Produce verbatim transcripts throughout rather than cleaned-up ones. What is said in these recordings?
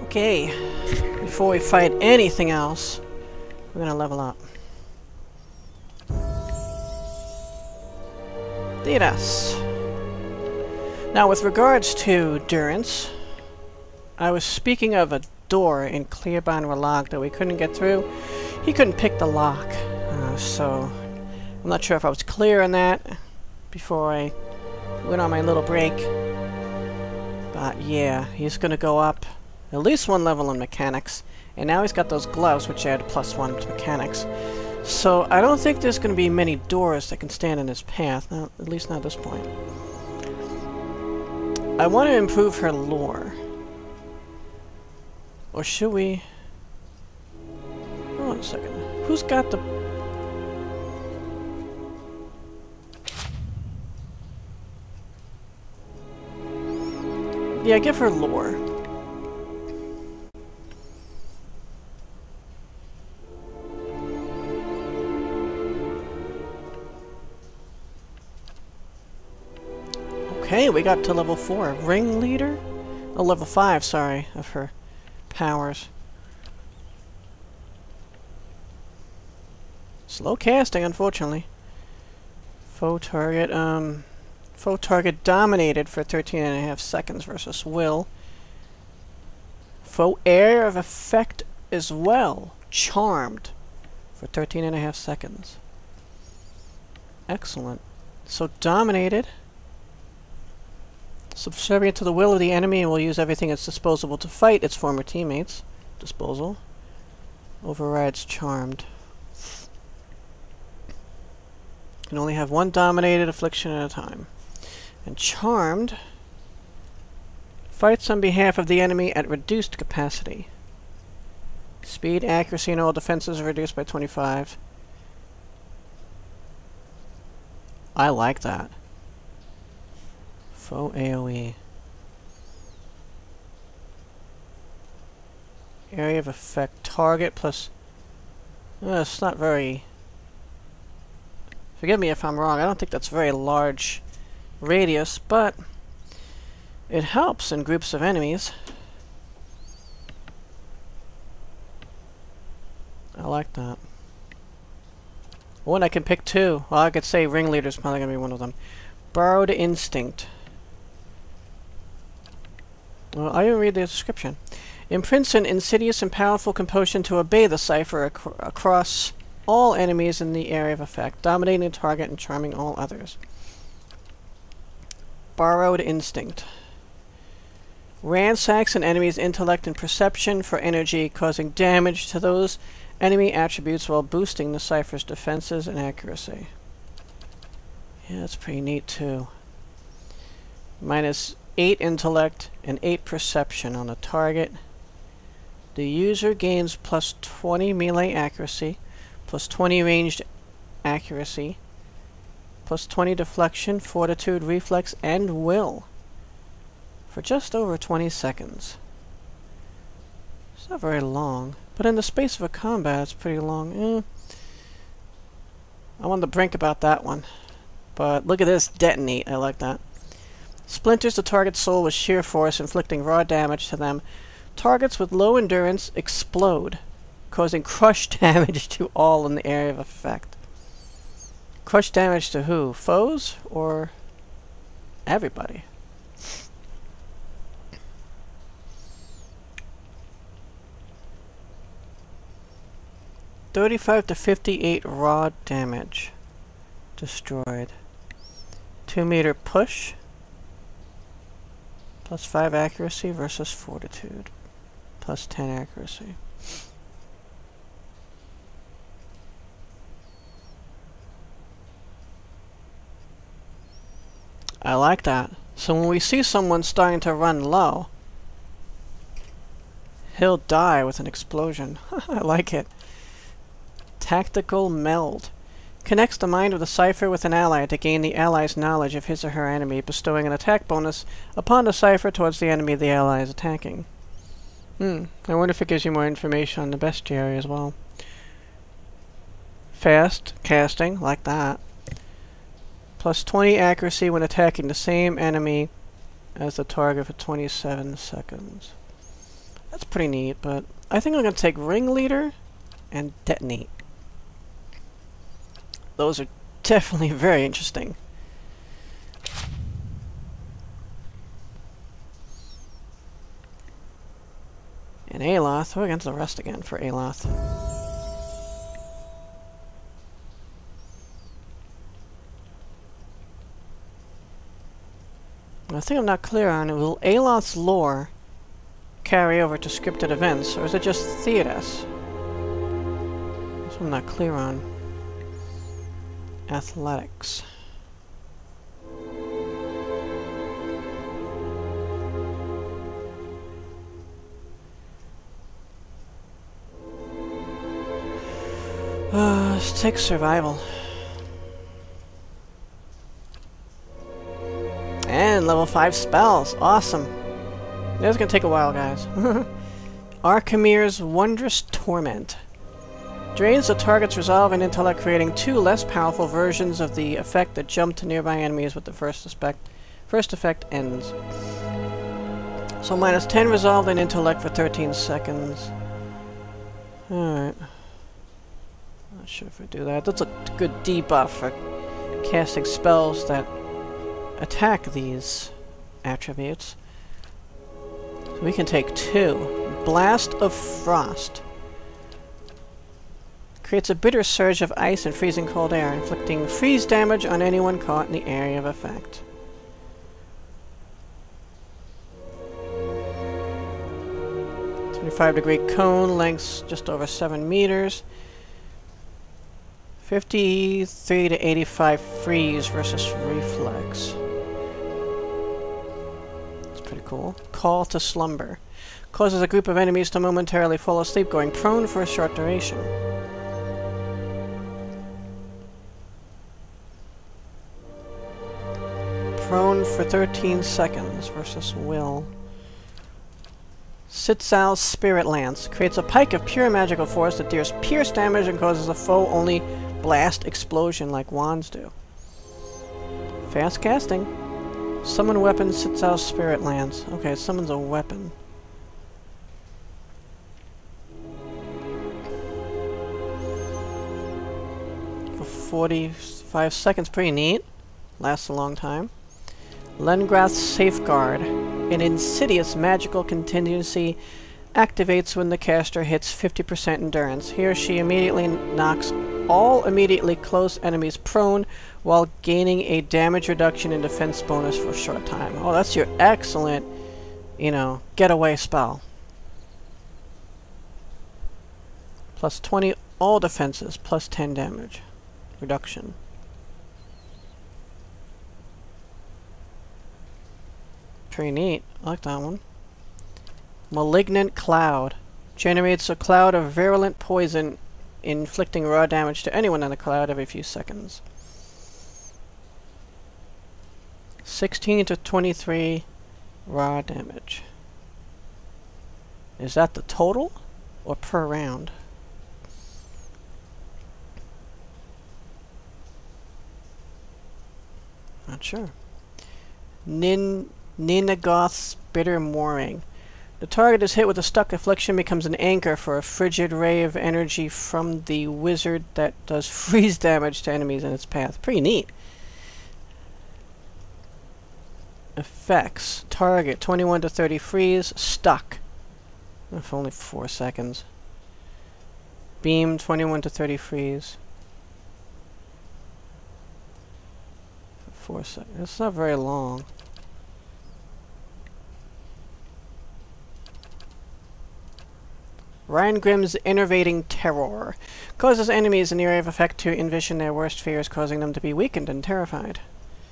Okay, before we fight anything else, we're gonna level up. Yes. Now, with regards to Durance, I was speaking of a door in Clearbond Relag that we couldn't get through. He couldn't pick the lock, uh, so I'm not sure if I was clear on that before I went on my little break. But yeah, he's gonna go up at least one level in mechanics, and now he's got those gloves which add plus one to mechanics. So I don't think there's going to be many doors that can stand in his path, not, at least not at this point. I want to improve her lore. Or should we... Hold on a second. Who's got the... Yeah, give her lore. Okay, we got to level four. Ringleader? Oh, level five, sorry, of her powers. Slow casting, unfortunately. Foe target, um... Foe target dominated for thirteen and a half seconds versus Will. Foe area of effect as well. Charmed for thirteen and a half seconds. Excellent. So dominated. Subservient to the will of the enemy and will use everything at its disposal to fight its former teammates. Disposal. Overrides charmed. Can only have one dominated affliction at a time. And charmed fights on behalf of the enemy at reduced capacity. Speed, accuracy, and all defenses are reduced by twenty-five. I like that. Foe AoE. Area of effect. Target plus... Uh, it's not very... Forgive me if I'm wrong. I don't think that's very large radius, but it helps in groups of enemies. I like that. One I can pick two. Well, I could say Ringleader's probably going to be one of them. Borrowed Instinct. Well, I didn't read the description. Imprints an insidious and powerful compulsion to obey the cipher ac across all enemies in the area of effect, dominating the target and charming all others. Borrowed Instinct. Ransacks an enemy's intellect and perception for energy, causing damage to those enemy attributes while boosting the cipher's defenses and accuracy. Yeah, that's pretty neat too. Minus eight intellect and eight perception on the target. The user gains plus twenty melee accuracy, plus twenty ranged accuracy, plus twenty deflection, fortitude, reflex, and will for just over twenty seconds. It's not very long, but in the space of a combat it's pretty long. Eh. I'm on the brink about that one. But look at this, detonate, I like that. Splinters the target's soul with sheer force, inflicting raw damage to them. Targets with low endurance explode, causing crush damage to all in the area of effect. Crush damage to who? Foes? Or everybody? thirty-five to fifty-eight raw damage. Destroyed. Two meter push. Plus five accuracy versus fortitude. Plus ten accuracy. I like that. So when we see someone starting to run low, he'll die with an explosion. I like it. Tactical Meld. Connects the mind of the cipher with an ally to gain the ally's knowledge of his or her enemy, bestowing an attack bonus upon the cipher towards the enemy the ally is attacking. Hmm. I wonder if it gives you more information on the bestiary as well. Fast casting, like that. Plus twenty accuracy when attacking the same enemy as the target for twenty-seven seconds. That's pretty neat, but I think I'm going to take Ringleader and Detonate. Those are definitely very interesting. And Aloth, we're against the rest again for Aloth. I think I'm not clear on it. Will Aloth's lore carry over to scripted events, or is it just Theodas? That's what I'm not clear on. Athletics. Uh, let's take survival. And level five spells. Awesome. That's gonna take a while, guys. Archimir's Wondrous Torment. Drains the target's resolve and intellect, creating two less powerful versions of the effect that jump to nearby enemies with the first effect, first effect ends. So minus ten resolve and intellect for thirteen seconds. Alright. Not sure if I do that. That's a good debuff for casting spells that attack these attributes. So we can take two. Blast of Frost. Creates a bitter surge of ice and freezing cold air, inflicting freeze damage on anyone caught in the area of effect. twenty-five degree cone, lengths just over seven meters. fifty-three to eighty-five freeze versus reflex. That's pretty cool. Call to Slumber. Causes a group of enemies to momentarily fall asleep, going prone for a short duration. Prone for thirteen seconds versus Will. Sitzal's Spirit Lance. Creates a pike of pure magical force that deals pierce damage and causes a foe only blast explosion like wands do. Fast casting. Summon weapon, Sitzal's Spirit Lance. Okay, it summons a weapon. For forty-five seconds, pretty neat. Lasts a long time. Lengrath's Safeguard. An insidious magical contingency activates when the caster hits fifty percent endurance. He or she immediately knocks all immediately close enemies prone while gaining a damage reduction and defense bonus for a short time. Oh, that's your excellent, you know, getaway spell. Plus twenty all defenses, plus ten damage reduction. Pretty neat. I like that one. Malignant Cloud. Generates a cloud of virulent poison, inflicting raw damage to anyone in the cloud every few seconds. sixteen to twenty-three raw damage. Is that the total or per round? Not sure. Nin Ninagoth's Bitter Mooring. The target is hit with a stuck affliction, becomes an anchor for a frigid ray of energy from the wizard that does freeze damage to enemies in its path. Pretty neat. Effects. Target twenty-one to thirty freeze. Stuck. For only four seconds. Beam twenty-one to thirty freeze. For four seconds. It's not very long. Rhingrim's Enervating Terror. Causes enemies in the area of effect to envision their worst fears, causing them to be weakened and terrified.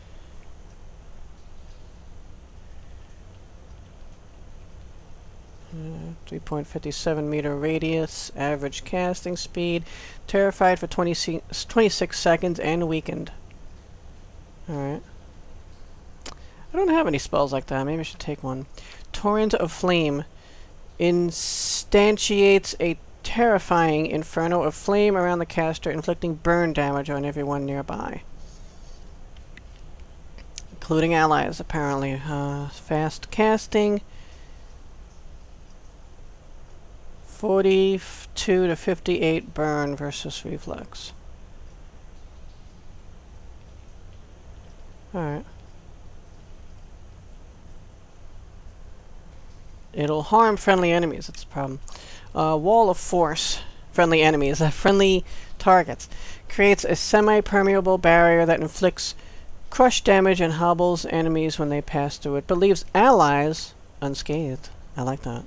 Uh, three point five seven meter radius, average casting speed, terrified for twenty-six seconds, and weakened. Alright. I don't have any spells like that. Maybe I should take one. Torrent of Flame. Instantiates a terrifying inferno of flame around the caster, inflicting burn damage on everyone nearby. Including allies, apparently. Uh, fast casting. forty-two to fifty-eight burn versus reflex. Alright. It'll harm friendly enemies, that's the problem. Uh, wall of force. Friendly enemies, uh, friendly targets. Creates a semi-permeable barrier that inflicts crush damage and hobbles enemies when they pass through it, but leaves allies unscathed. I like that.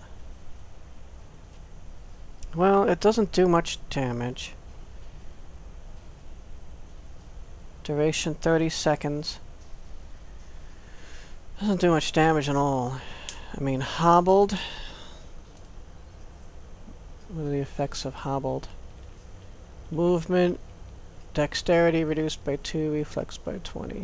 Well, it doesn't do much damage. Duration thirty seconds. Doesn't do much damage at all. I mean, hobbled. What are the effects of hobbled? Movement, dexterity reduced by two, reflex by twenty.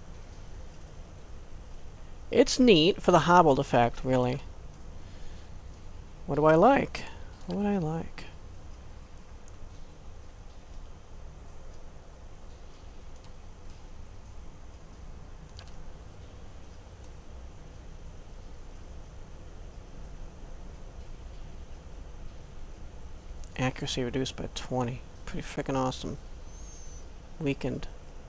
It's neat for the hobbled effect, really. What do I like? What would I like? Accuracy reduced by twenty. Pretty freaking awesome. Weakened.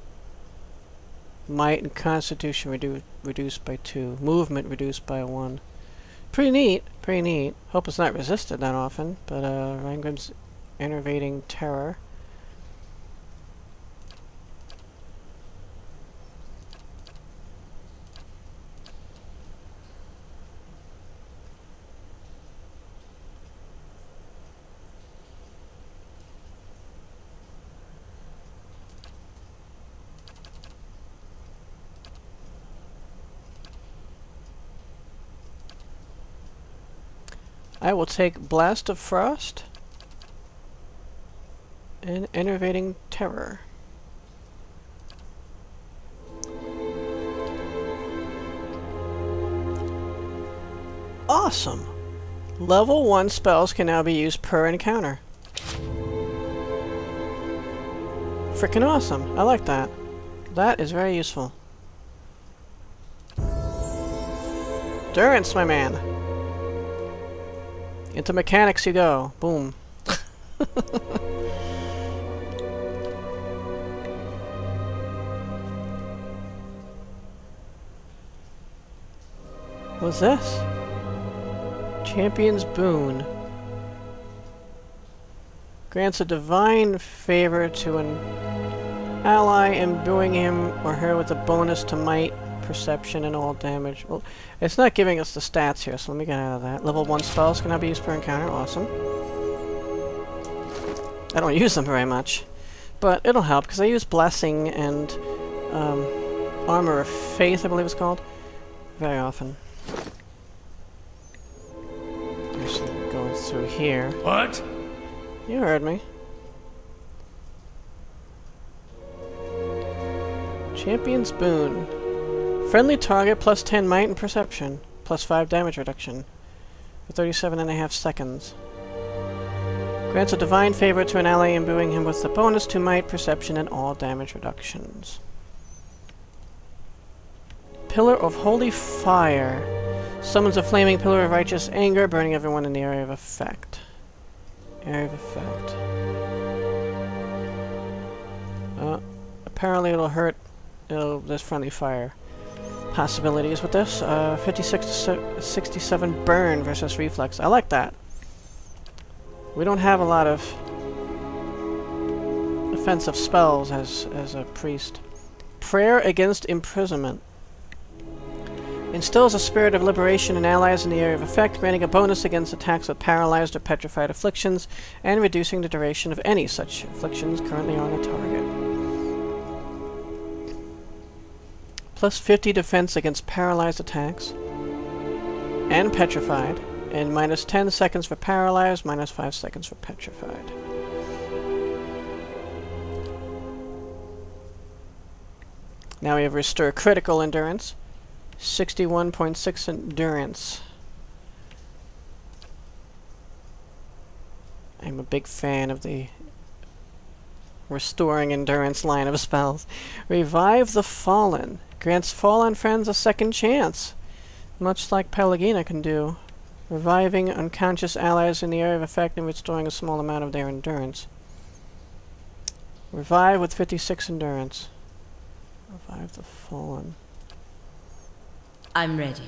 Might and constitution redu reduced by two. Movement reduced by one. Pretty neat. Pretty neat. Hope it's not resisted that often. But uh, Rangrim's enervating terror. I will take Blast of Frost and Enervating Terror. Awesome! Level one spells can now be used per encounter. Frickin' awesome! I like that. That is very useful. Durance, my man! Into mechanics you go. Boom. What's this? Champion's Boon. Grants a divine favor to an ally, imbuing him or her with a bonus to might, perception, and all damage. Well, it's not giving us the stats here, so let me get out of that. Level one spells can now be used per encounter. Awesome. I don't use them very much, but it'll help because I use Blessing and um, Armor of Faith, I believe it's called, very often. Actually, going through here. What? You heard me. Champion's Boon. Friendly target plus ten might and perception, plus five damage reduction for thirty-seven and a half seconds. Grants a divine favor to an ally, imbuing him with the bonus to might, perception, and all damage reductions. Pillar of Holy Fire. Summons a flaming pillar of righteous anger, burning everyone in the area of effect. Area of effect. Uh, apparently it'll hurt. It'll, there's friendly fire possibilities with this. Uh, fifty-six to sixty-seven burn versus reflex. I like that. We don't have a lot of offensive spells as, as a priest. Prayer against imprisonment. Instills a spirit of liberation in allies in the area of effect, granting a bonus against attacks with paralyzed or petrified afflictions, and reducing the duration of any such afflictions currently on a target. Plus fifty defense against paralyzed attacks and petrified, and minus ten seconds for paralyzed, minus five seconds for petrified. Now we have Restore Critical Endurance, sixty-one point six endurance. I'm a big fan of the Restoring Endurance line of spells. Revive the Fallen. Grants fallen friends a second chance, much like Pelagina can do. Reviving unconscious allies in the area of effect and restoring a small amount of their endurance. Revive with fifty-six endurance. Revive the fallen. I'm ready.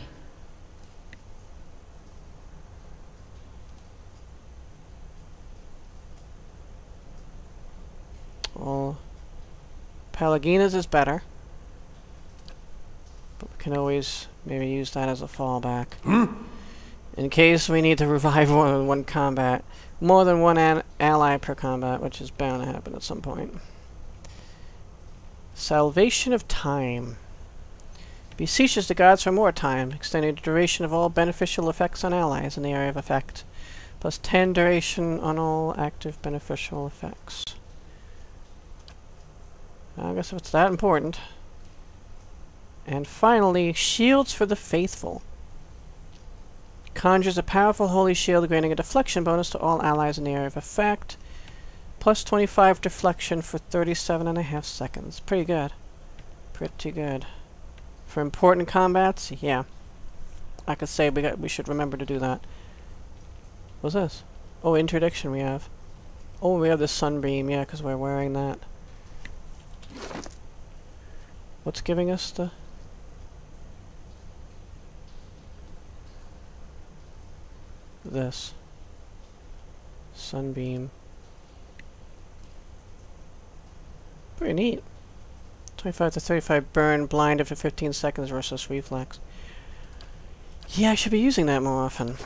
Well, Palagina's is better. But we can always maybe use that as a fallback. In case we need to revive more than one combat. More than one an ally per combat, which is bound to happen at some point. Salvation of Time. Beseeches the gods for more time, extending the duration of all beneficial effects on allies in the area of effect. Plus ten duration on all active beneficial effects. I guess if it's that important. And finally, Shields for the Faithful. Conjures a powerful holy shield granting a deflection bonus to all allies in the area of effect. Plus twenty-five deflection for thirty-seven and a half seconds. Pretty good. Pretty good. For important combats, yeah. I could say we got we should remember to do that. What's this? Oh, interdiction we have. Oh, we have the sunbeam, yeah, because we're wearing that. What's giving us the... this. Sunbeam. Pretty neat. twenty-five to thirty-five burn, blinded for fifteen seconds versus reflex. Yeah, I should be using that more often.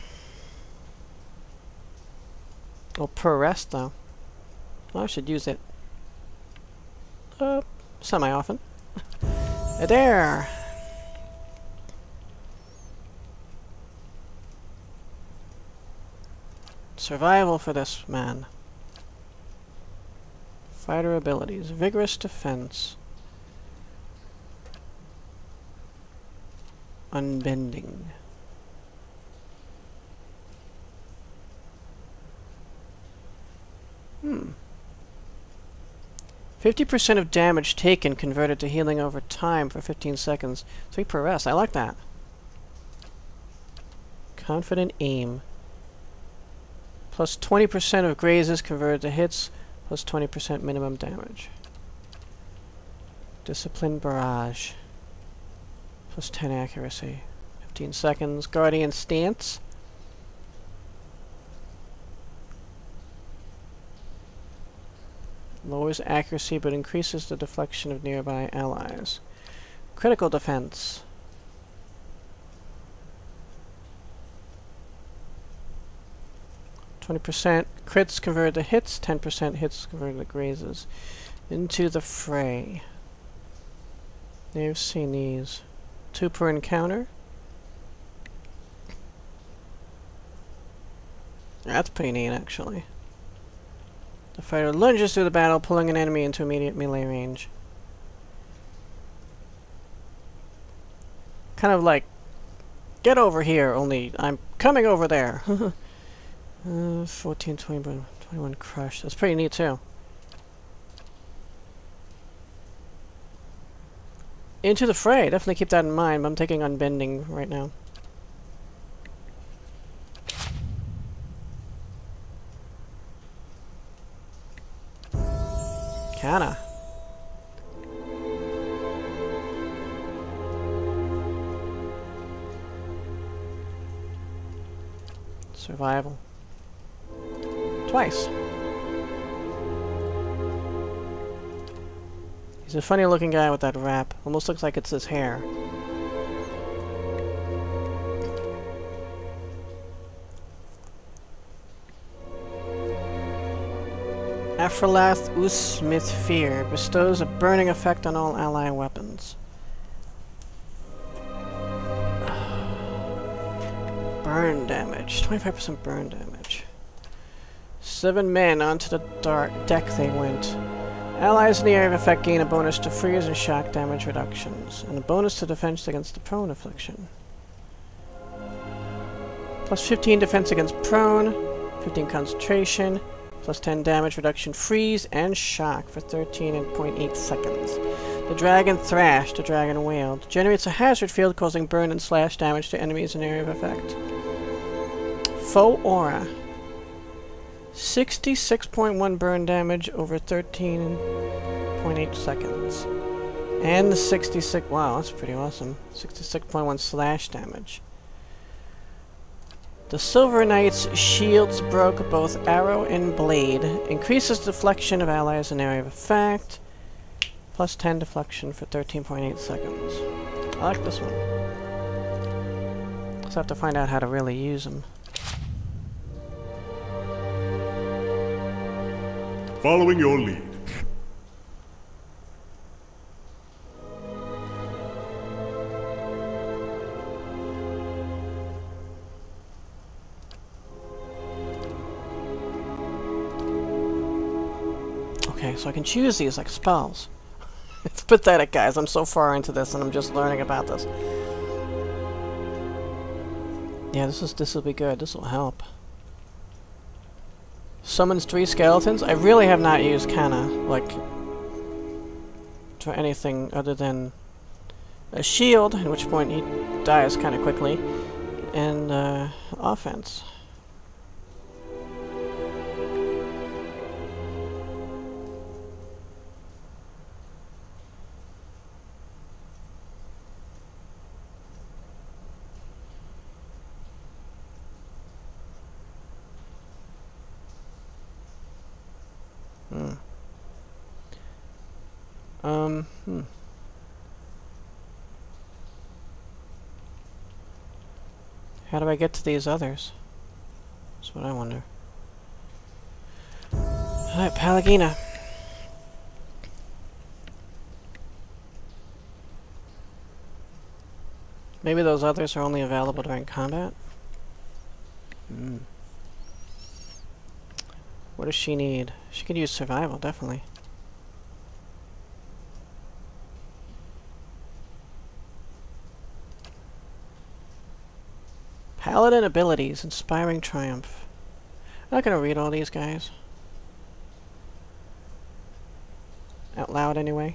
Oh, per rest though. Well, I should use it uh, semi-often. There! Survival for this man. Fighter abilities. Vigorous defense. Unbending. Hmm. fifty percent of damage taken converted to healing over time for fifteen seconds. three per rest. I like that. Confident aim. Plus twenty percent of grazes converted to hits. Plus twenty percent minimum damage. Disciplined barrage. Plus ten accuracy. fifteen seconds. Guardian stance. Lowers accuracy but increases the deflection of nearby allies. Critical defense. twenty percent crits converted to hits, ten percent hits converted to grazes. Into the fray. You've seen these. Two per encounter. That's pretty neat, actually. The fighter lunges through the battle, pulling an enemy into immediate melee range. Kind of like, get over here, only I'm coming over there. uh, fourteen, twenty, twenty-one crush. That's pretty neat, too. Into the fray. Definitely keep that in mind. I'm taking unbending right now. Kinda. Survival. Twice. He's a funny looking guy with that wrap. Almost looks like it's his hair. Afrolath Us Smith Fear bestows a burning effect on all ally weapons. Burn damage. twenty-five percent burn damage. Seven men onto the dark deck they went. Allies in the area of effect gain a bonus to freeze and shock damage reductions, and a bonus to defense against the prone affliction. Plus fifteen defense against prone, fifteen concentration, plus ten damage reduction freeze and shock for thirteen point eight seconds. The dragon thrashed, the dragon wailed. Generates a hazard field causing burn and slash damage to enemies in area of effect. Faux Aura. sixty-six point one burn damage over thirteen point eight seconds. And the sixty-six... Wow, that's pretty awesome. sixty-six point one slash damage. The Silver Knight's shields broke both arrow and blade. Increases deflection of allies in area of effect. Plus ten deflection for thirteen point eight seconds. I like this one. Just have to find out how to really use them. Following your lead. Okay, so I can choose these like spells. It's pathetic, guys. I'm so far into this and I'm just learning about this. Yeah, this is this will be good. This will help. Summons three skeletons. I really have not used Kana, like, for anything other than a shield, at which point he dies kind of quickly, and uh, offense. Hmm. Um, hmm. How do I get to these others? That's what I wonder. Alright, Palagina. Maybe those others are only available during combat? Hmm. What does she need? She could use survival, definitely. Paladin abilities, Inspiring Triumph. I'm not gonna read all these guys. Out loud, anyway.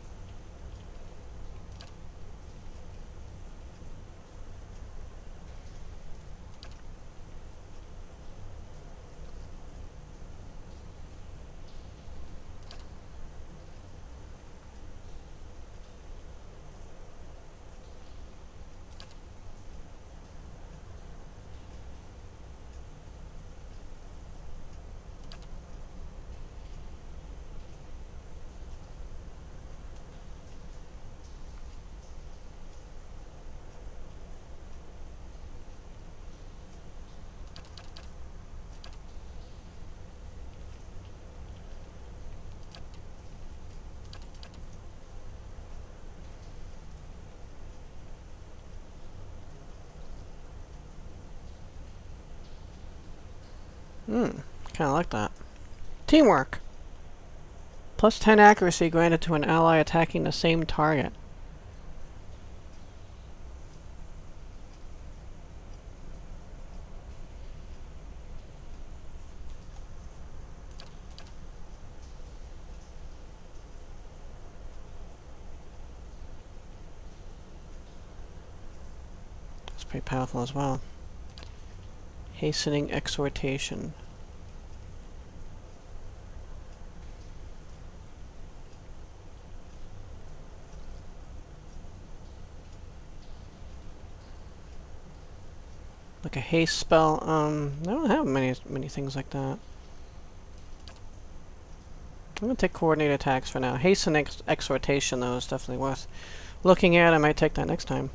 Hmm, kinda like that. Teamwork! Plus ten accuracy granted to an ally attacking the same target. That's pretty powerful as well. Hastening Exhortation. Like a haste spell. Um, I don't have many many things like that. I'm gonna take coordinated attacks for now. Hasten ex Exhortation, though, is definitely worth looking at. I might take that next time.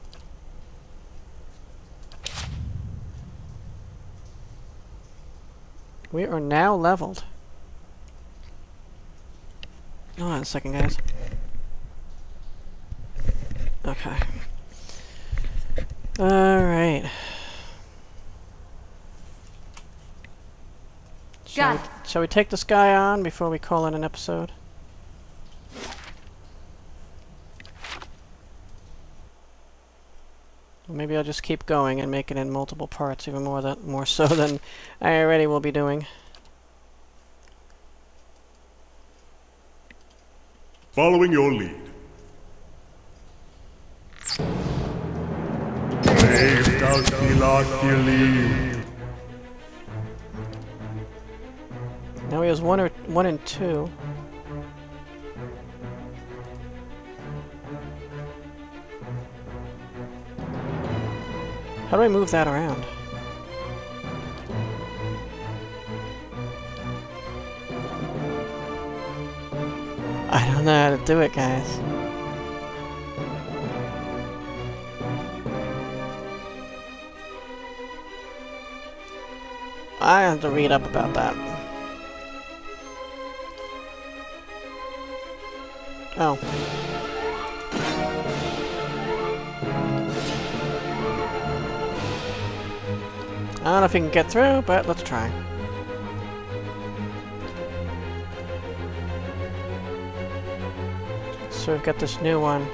We are now leveled. Hold on a second, guys. Okay. Alright. Shall we, shall we take this guy on before we call it an episode? Or maybe I'll just keep going and make it in multiple parts, even more than more so than I already will be doing. Following your lead. Leif thou til at Now he has one or one and two. How do I move that around? I don't know how to do it, guys. I have to read up about that. Oh. I don't know if you can get through, but let's try. So we've got this new one.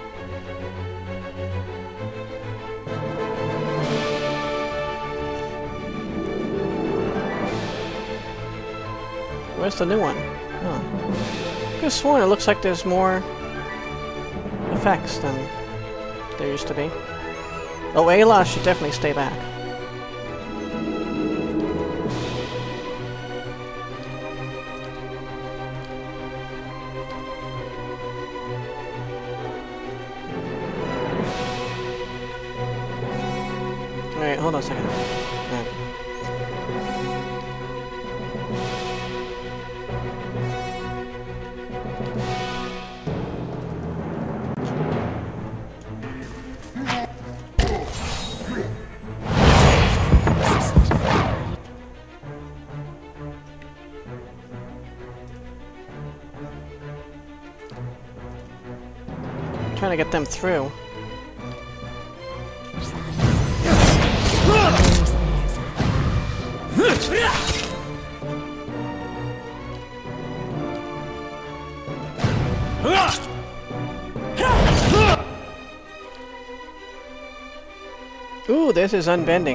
Where's the new one? Oh. I could have sworn it looks like there's more effects than there used to be. Oh, Ayla should definitely stay back. Alright, hold on a second. Right. Trying to get them through. Ooh, this is unbending.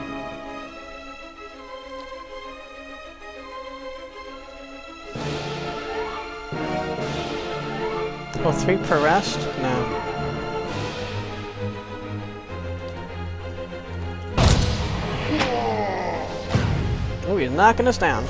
Oh, three per rest? No. Oh, he's knocking us down.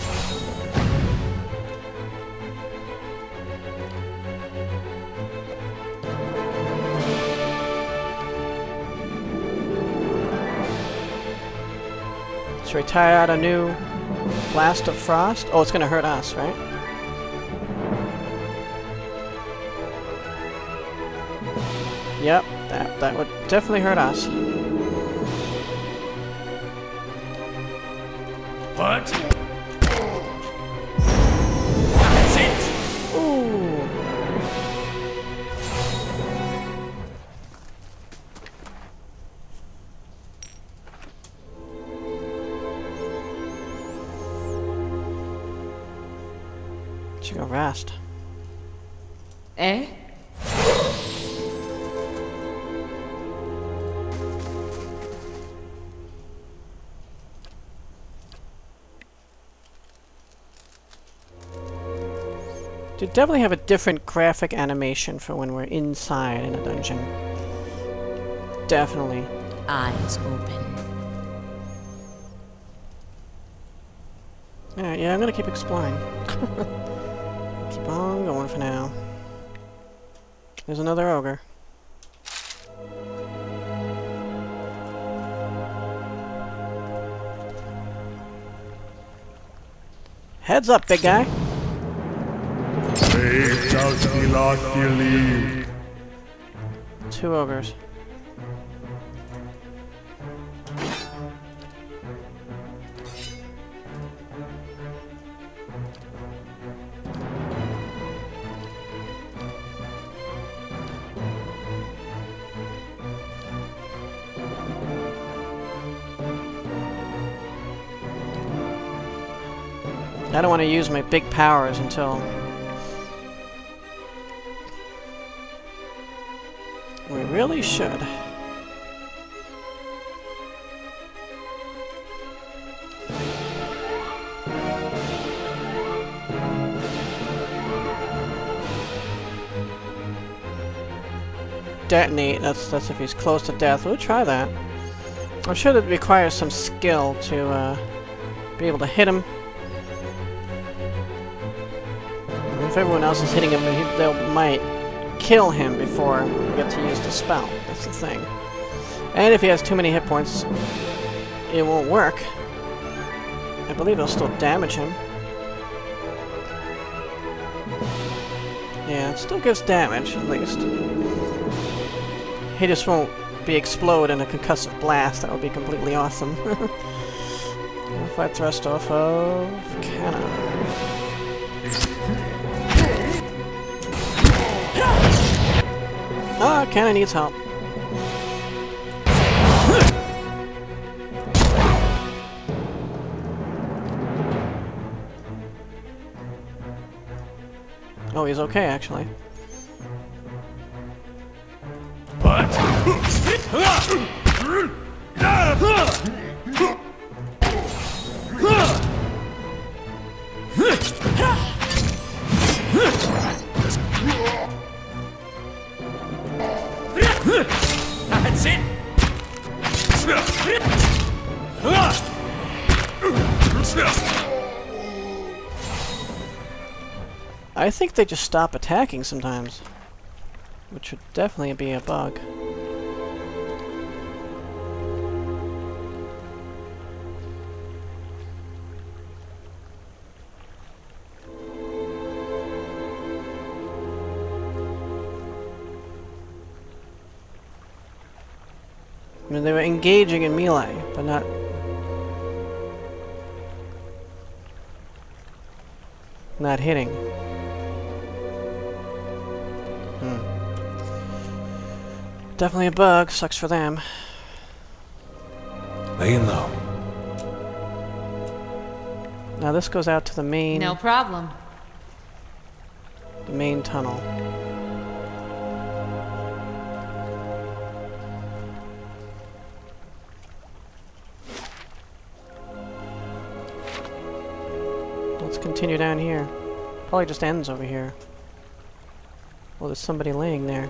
Should we try out a new Blast of Frost? Oh, it's gonna hurt us, right? Yep, that, that would definitely hurt us. What? That's it! Ooh! Should go rest. Eh? You definitely have a different graphic animation for when we're inside in a dungeon. Definitely. Eyes open. Alright, yeah, I'm gonna keep exploring. Keep on going for now. There's another ogre. Heads up, big guy! Two ogres. I don't want to use my big powers until we really should. Detonate, that's that's if he's close to death. We'll try that. I'm sure that requires some skill to uh, be able to hit him. If everyone else is hitting him, he, they might kill him before we get to use the spell. That's the thing. And if he has too many hit points, it won't work. I believe it'll still damage him. Yeah, it still gives damage, at least. He just won't be explode in a concussive blast. That would be completely awesome. If I thrust off of cannon. Ah, cannon needs help. Oh, he's okay, actually. What? That's it. I think they just stop attacking sometimes, which would definitely be a bug. I mean, they were engaging in melee, but not... not hitting. Hmm. Definitely a bug. Sucks for them. Laying low. Now this goes out to the main... No problem. the main tunnel. Let's continue down here. Probably just ends over here. Well, there's somebody laying there.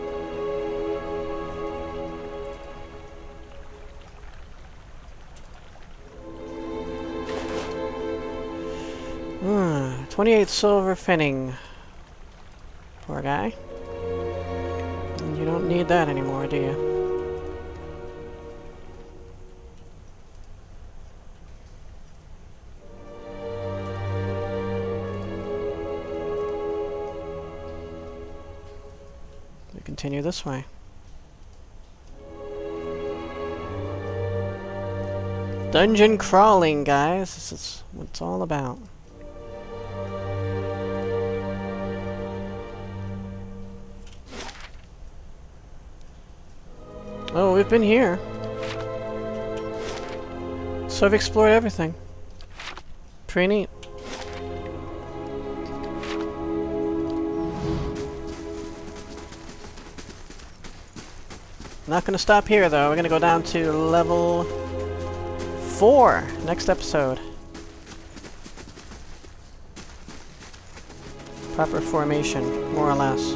Hmm, twenty-eight silver finning. Poor guy. And you don't need that anymore, do you? We continue this way. Dungeon crawling, guys. This is what it's all about. Oh, we've been here. So I've explored everything. Pretty neat. Not gonna stop here though. We're gonna go down to level four next episode. Proper formation, more or less.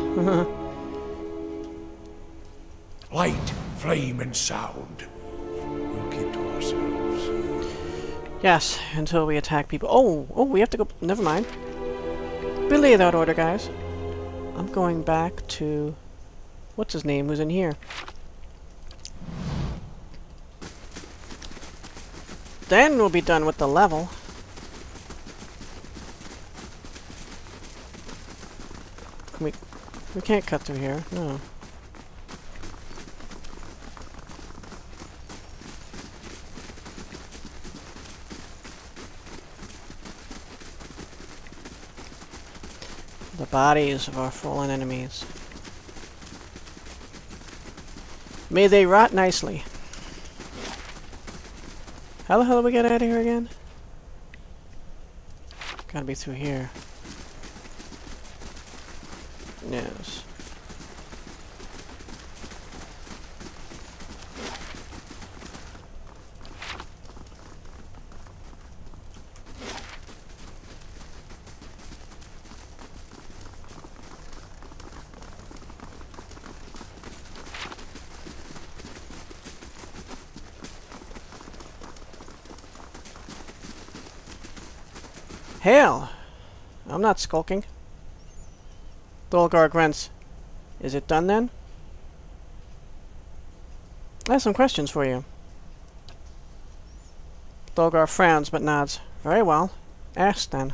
Light, flame, and sound. We'll keep to ourselves. Yes, until we attack people. Oh, oh, we have to go. Never mind. Belay that order, guys. I'm going back to what's his name? Who's in here? Then we'll be done with the level. We we can't cut through here. No. The bodies of our fallen enemies. May they rot nicely. How the hell do we get out of here again? Gotta be through here. Yes. Hell! I'm not skulking. Thulgar grunts. Is it done then? I have some questions for you. Thulgar frowns but nods. Very well. Ask then.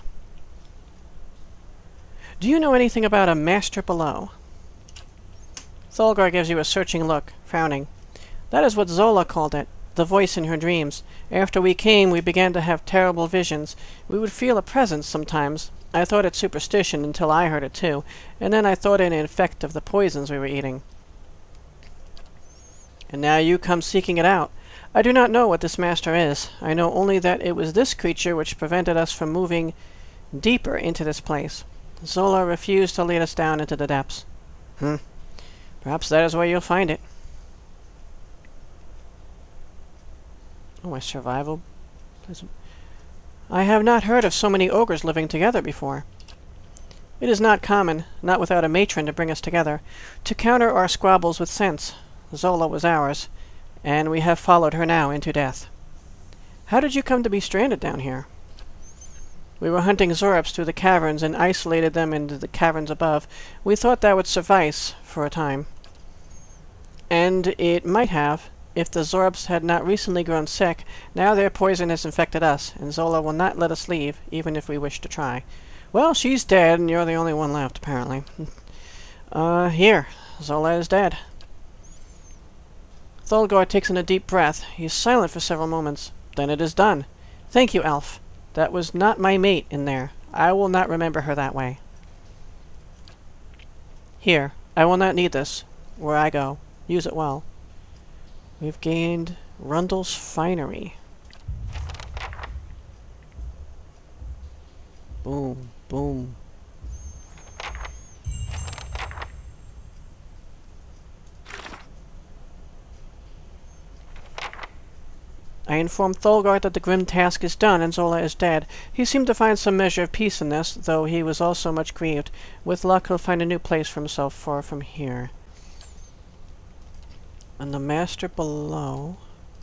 Do you know anything about a master below? Thulgar gives you a searching look, frowning. That is what Zolla called it, the voice in her dreams. After we came, we began to have terrible visions. We would feel a presence sometimes. I thought it superstition until I heard it too, and then I thought it an effect of the poisons we were eating. And now you come seeking it out. I do not know what this master is. I know only that it was this creature which prevented us from moving deeper into this place. Zolla refused to lead us down into the depths. Hmm. Perhaps that is where you'll find it. Oh, my survival. I have not heard of so many ogres living together before. It is not common, not without a matron to bring us together, to counter our squabbles with sense. Zolla was ours, and we have followed her now into death. How did you come to be stranded down here? We were hunting Zorps through the caverns and isolated them into the caverns above. We thought that would suffice for a time. And it might have, if the Zorps had not recently grown sick. Now their poison has infected us, and Zolla will not let us leave, even if we wish to try. Well, she's dead, and you're the only one left, apparently. uh, here. Zolla is dead. Thulgar takes in a deep breath. He is silent for several moments. Then it is done. Thank you, elf. That was not my mate in there. I will not remember her that way. Here. I will not need this. Where I go. Use it well. We've gained Rundle's Finery. Boom. Boom. I informed Thulgar that the grim task is done and Zolla is dead. He seemed to find some measure of peace in this, though he was also much grieved. With luck, he'll find a new place for himself far from here. And the master below...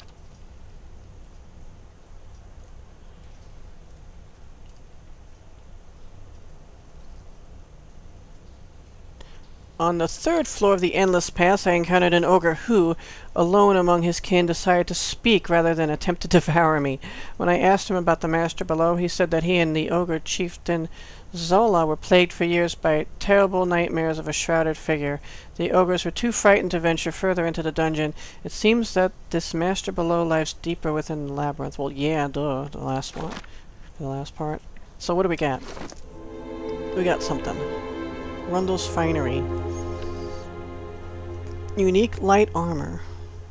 On the third floor of the Endless Pass, I encountered an ogre who, alone among his kin, decided to speak rather than attempt to devour me. When I asked him about the master below, he said that he and the ogre chieftain Zolla were plagued for years by terrible nightmares of a shrouded figure. The ogres were too frightened to venture further into the dungeon. It seems that this master below lies deeper within the labyrinth. Well, yeah, duh, the last one. The last part. So what do we got? We got something. Rundle's Finery. Unique light armor.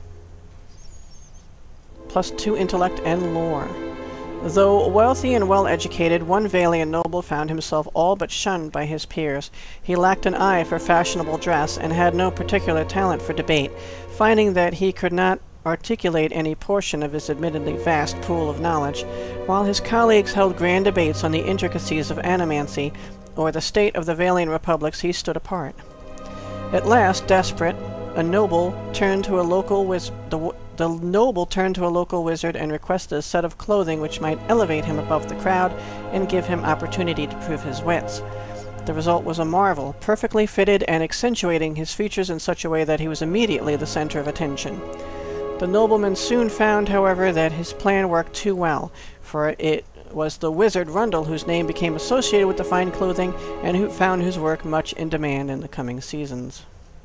Plus two intellect and lore. Though wealthy and well-educated, one Valiant noble found himself all but shunned by his peers. He lacked an eye for fashionable dress and had no particular talent for debate. Finding that he could not articulate any portion of his admittedly vast pool of knowledge, while his colleagues held grand debates on the intricacies of animancy or the state of the Valiant republics, he stood apart. At last, desperate, a noble turned to a local wiz the, the noble turned to a local wizard and requested a set of clothing which might elevate him above the crowd and give him opportunity to prove his wits. The result was a marvel, perfectly fitted and accentuating his features in such a way that he was immediately the center of attention. The nobleman soon found, however, that his plan worked too well, for it was the wizard Rundle whose name became associated with the fine clothing and who found his work much in demand in the coming seasons.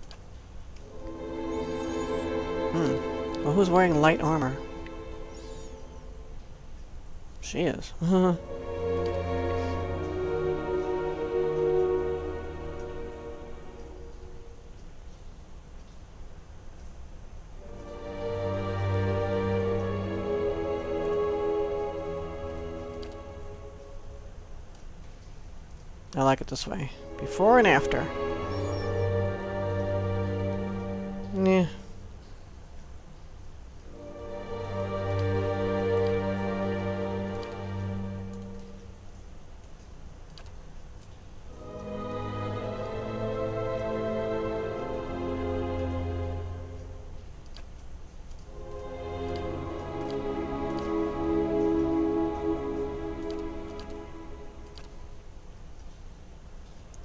Hmm. Well, who's wearing light armor? She is. I like it this way. Before and after. Yeah.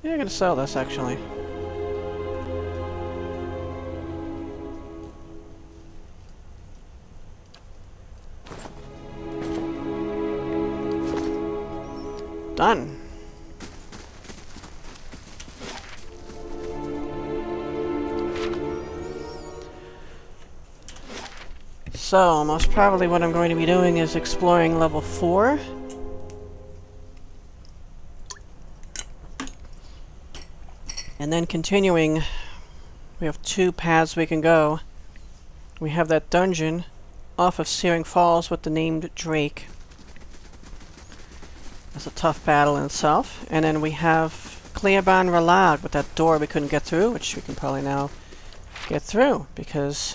Yeah, I'm gonna sell this actually. Done. So, most probably what I'm going to be doing is exploring level four. And then continuing, we have two paths we can go. We have that dungeon off of Searing Falls with the named Drake. That's a tough battle in itself. And then we have Cleoban Relag with that door we couldn't get through, which we can probably now get through, because...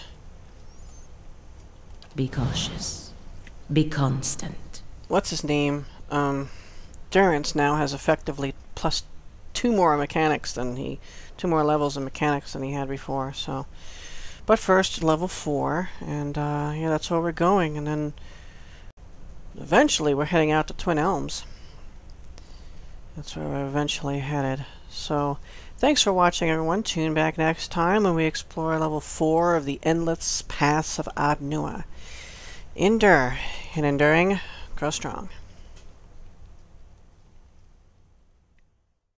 Be cautious. Be constant. What's his name? Um, Durance now has effectively plus two more mechanics than he... two more levels of mechanics than he had before, so... But first, level four, and uh, yeah, that's where we're going, and then... eventually we're heading out to Twin Elms. That's where we're eventually headed. So, thanks for watching, everyone. Tune back next time when we explore level four of the Endless Paths of Ab Nua. Endure, and enduring, grow strong.